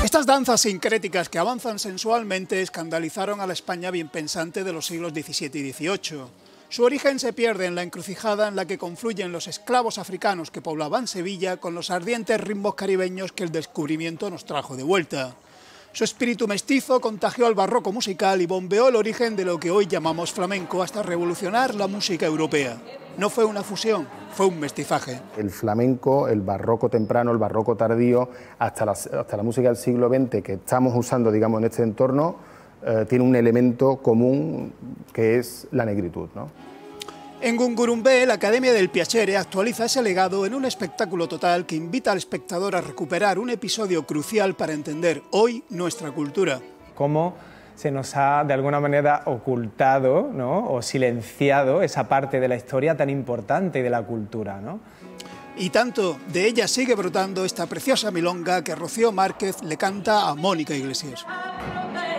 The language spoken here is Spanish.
Estas danzas sincréticas que avanzan sensualmente escandalizaron a la España bien pensante de los siglos XVII y XVIII. Su origen se pierde en la encrucijada en la que confluyen los esclavos africanos que poblaban Sevilla con los ardientes ritmos caribeños que el descubrimiento nos trajo de vuelta. Su espíritu mestizo contagió al barroco musical y bombeó el origen de lo que hoy llamamos flamenco hasta revolucionar la música europea. No fue una fusión, fue un mestizaje. El flamenco, el barroco temprano, el barroco tardío, hasta la música del siglo XX que estamos usando, digamos, en este entorno, tiene un elemento común que es la negritud, ¿no? En Gungurumbé, la Academia del Piacere actualiza ese legado en un espectáculo total que invita al espectador a recuperar un episodio crucial para entender hoy nuestra cultura. Cómo se nos ha de alguna manera ocultado, ¿no?, o silenciado esa parte de la historia tan importante de la cultura, ¿no? Y tanto, de ella sigue brotando esta preciosa milonga que Rocío Márquez le canta a Mónica Iglesias.